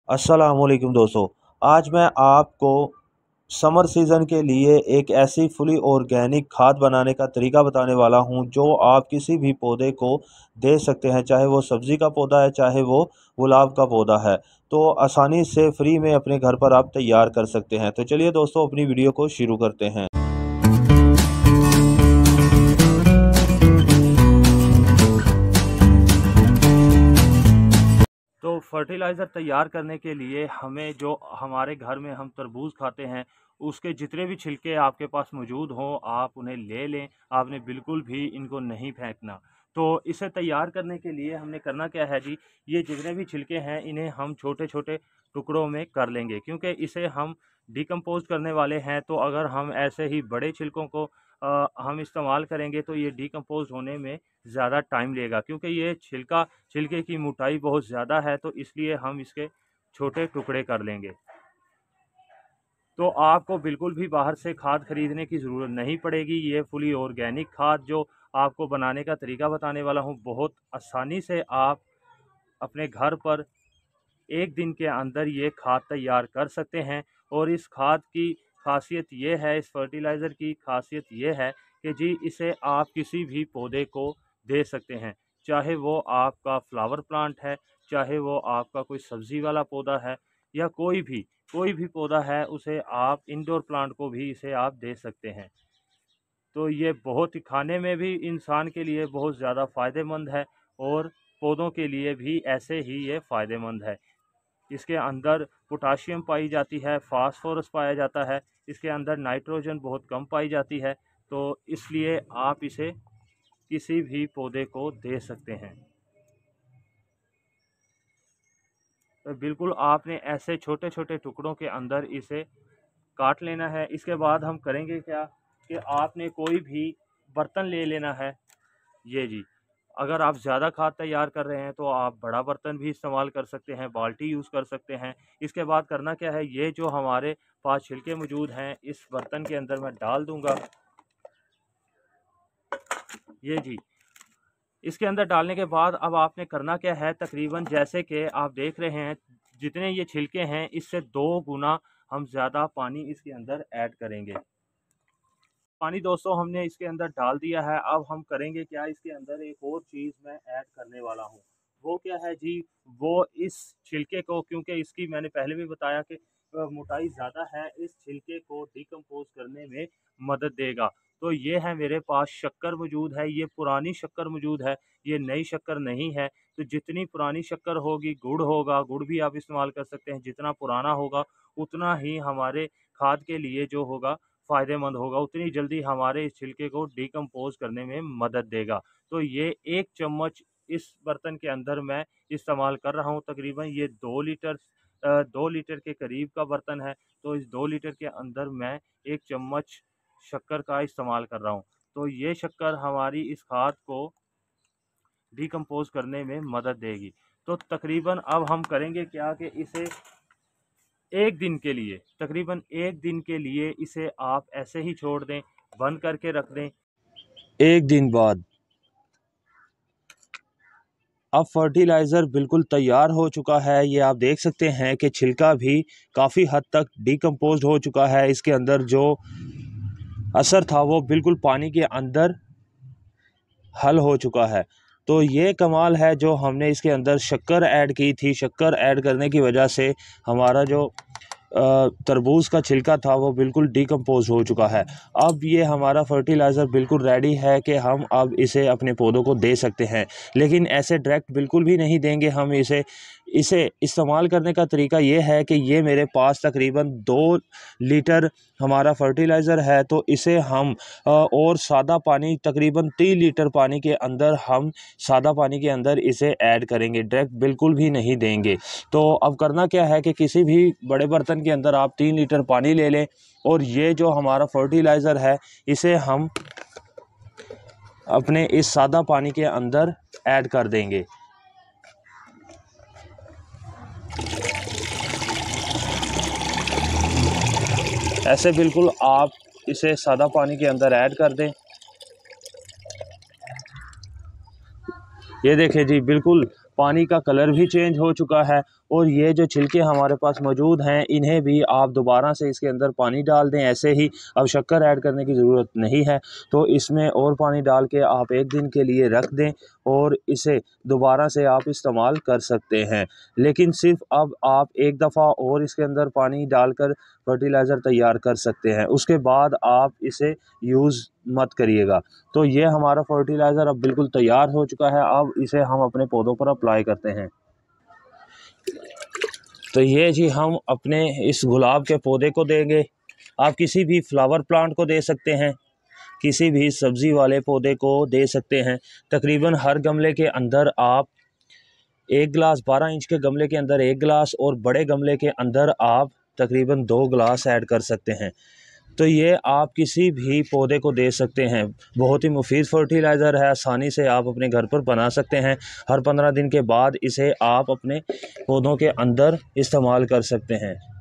अस्सलामुअलैकुम दोस्तों। आज मैं आपको समर सीज़न के लिए एक ऐसी फुली ऑर्गेनिक खाद बनाने का तरीका बताने वाला हूं जो आप किसी भी पौधे को दे सकते हैं, चाहे वो सब्ज़ी का पौधा है चाहे वो गुलाब का पौधा है। तो आसानी से फ्री में अपने घर पर आप तैयार कर सकते हैं। तो चलिए दोस्तों, अपनी वीडियो को शुरू करते हैं। तो फर्टिलाइज़र तैयार करने के लिए हमें जो हमारे घर में हम तरबूज खाते हैं उसके जितने भी छिलके आपके पास मौजूद हों आप उन्हें ले लें। आपने बिल्कुल भी इनको नहीं फेंकना। तो इसे तैयार करने के लिए हमने करना क्या है जी, ये जितने भी छिलके हैं इन्हें हम छोटे छोटे टुकड़ों में कर लेंगे, क्योंकि इसे हम डिकम्पोज करने वाले हैं। तो अगर हम ऐसे ही बड़े छिलकों को हम इस्तेमाल करेंगे तो ये डिकम्पोज होने में ज़्यादा टाइम लेगा, क्योंकि ये छिलके की मोटाई बहुत ज़्यादा है, तो इसलिए हम इसके छोटे टुकड़े कर लेंगे। तो आपको बिल्कुल भी बाहर से खाद खरीदने की ज़रूरत नहीं पड़ेगी। ये फुली ऑर्गेनिक खाद जो आपको बनाने का तरीका बताने वाला हूँ, बहुत आसानी से आप अपने घर पर एक दिन के अंदर ये खाद तैयार कर सकते हैं। और इस खाद की खासियत ये है, इस फर्टिलाइज़र की खासियत ये है कि जी इसे आप किसी भी पौधे को दे सकते हैं। चाहे वो आपका फ्लावर प्लांट है, चाहे वो आपका कोई सब्ज़ी वाला पौधा है, या कोई भी पौधा है, उसे आप इंडोर प्लांट को भी इसे आप दे सकते हैं। तो ये बहुत ही खाने में भी इंसान के लिए बहुत ज़्यादा फ़ायदेमंद है, और पौधों के लिए भी ऐसे ही ये फ़ायदेमंद है। इसके अंदर पोटाशियम पाई जाती है, फास्फोरस पाया जाता है, इसके अंदर नाइट्रोजन बहुत कम पाई जाती है। तो इसलिए आप इसे किसी भी पौधे को दे सकते हैं। तो बिल्कुल आपने ऐसे छोटे छोटे टुकड़ों के अंदर इसे काट लेना है। इसके बाद हम करेंगे क्या कि आपने कोई भी बर्तन ले लेना है। ये जी, अगर आप ज़्यादा खाद तैयार कर रहे हैं तो आप बड़ा बर्तन भी इस्तेमाल कर सकते हैं, बाल्टी यूज़ कर सकते हैं। इसके बाद करना क्या है, ये जो हमारे पास छिलके मौजूद हैं इस बर्तन के अंदर मैं डाल दूंगा। ये जी, इसके अंदर डालने के बाद अब आपने करना क्या है, तकरीबन जैसे कि आप देख रहे हैं जितने ये छिलके हैं इससे 2 गुना हम ज़्यादा पानी इसके अंदर ऐड करेंगे। पानी दोस्तों हमने इसके अंदर डाल दिया है। अब हम करेंगे क्या, इसके अंदर एक और चीज़ मैं ऐड करने वाला हूँ। वो क्या है जी, वो इस छिलके को, क्योंकि इसकी मैंने पहले भी बताया कि मोटाई ज़्यादा है, इस छिलके को डिकम्पोज करने में मदद देगा। तो ये है मेरे पास शक्कर मौजूद है, ये पुरानी शक्कर मौजूद है, ये नई शक्कर नहीं है। तो जितनी पुरानी शक्कर होगी, गुड़ होगा, गुड़ भी आप इस्तेमाल कर सकते हैं। जितना पुराना होगा उतना ही हमारे खाद के लिए जो होगा फ़ायदेमंद होगा, उतनी जल्दी हमारे इस छिलके को डिकम्पोज़ करने में मदद देगा। तो ये 1 चम्मच इस बर्तन के अंदर मैं इस्तेमाल कर रहा हूँ। तकरीबन ये 2 लीटर के करीब का बर्तन है। तो इस 2 लीटर के अंदर मैं 1 चम्मच शक्कर का इस्तेमाल कर रहा हूँ। तो ये शक्कर हमारी इस खाद को डिकम्पोज़ करने में मदद देगी। तो तकरीबन अब हम करेंगे क्या कि इसे 1 दिन के लिए, तकरीबन 1 दिन के लिए इसे आप ऐसे ही छोड़ दें, बंद करके रख दें। 1 दिन बाद अब फर्टिलाइज़र बिल्कुल तैयार हो चुका है। ये आप देख सकते हैं कि छिलका भी काफ़ी हद तक डिकम्पोज़्ड हो चुका है। इसके अंदर जो असर था वो बिल्कुल पानी के अंदर हल हो चुका है। तो ये कमाल है जो हमने इसके अंदर शक्कर ऐड की थी। शक्कर ऐड करने की वजह से हमारा जो तरबूज का छिलका था वो बिल्कुल डिकम्पोज हो चुका है। अब ये हमारा फर्टिलाइज़र बिल्कुल रेडी है कि हम अब इसे अपने पौधों को दे सकते हैं। लेकिन ऐसे डायरेक्ट बिल्कुल भी नहीं देंगे हम इसे। इसे इस्तेमाल करने का तरीका ये है कि ये मेरे पास तकरीबन 2 लीटर हमारा फर्टिलाइज़र है। तो इसे हम और सादा पानी, तकरीबन 3 लीटर पानी के अंदर हम सादा पानी के अंदर इसे ऐड करेंगे, डायरेक्ट बिल्कुल भी नहीं देंगे। तो अब करना क्या है कि किसी भी बड़े बर्तन के अंदर आप 3 लीटर पानी ले लें, और ये जो हमारा फर्टिलाइज़र है इसे हम अपने इस सादा पानी के अंदर ऐड कर देंगे। ऐसे बिल्कुल आप इसे सादा पानी के अंदर ऐड कर दें। ये देखें जी, बिल्कुल पानी का कलर भी चेंज हो चुका है और ये जो छिलके हमारे पास मौजूद हैं इन्हें भी आप दोबारा से इसके अंदर पानी डाल दें ऐसे ही। अब शक्कर ऐड करने की ज़रूरत नहीं है, तो इसमें और पानी डाल के आप 1 दिन के लिए रख दें और इसे दोबारा से आप इस्तेमाल कर सकते हैं। लेकिन सिर्फ अब आप एक दफ़ा और इसके अंदर पानी डालकर फर्टिलाइज़र तैयार कर सकते हैं, उसके बाद आप इसे यूज़ मत करिएगा। तो ये हमारा फर्टिलाइज़र अब बिल्कुल तैयार हो चुका है। अब इसे हम अपने पौधों पर अप्लाई करते हैं। तो ये जी हम अपने इस गुलाब के पौधे को देंगे। आप किसी भी फ्लावर प्लांट को दे सकते हैं, किसी भी सब्ज़ी वाले पौधे को दे सकते हैं। तकरीबन हर गमले के अंदर आप 1 गिलास, 12 इंच के गमले के अंदर 1 गिलास और बड़े गमले के अंदर आप तकरीबन 2 गिलास ऐड कर सकते हैं। तो ये आप किसी भी पौधे को दे सकते हैं। बहुत ही मुफीद फर्टिलाइज़र है, आसानी से आप अपने घर पर बना सकते हैं। हर 15 दिन के बाद इसे आप अपने पौधों के अंदर इस्तेमाल कर सकते हैं।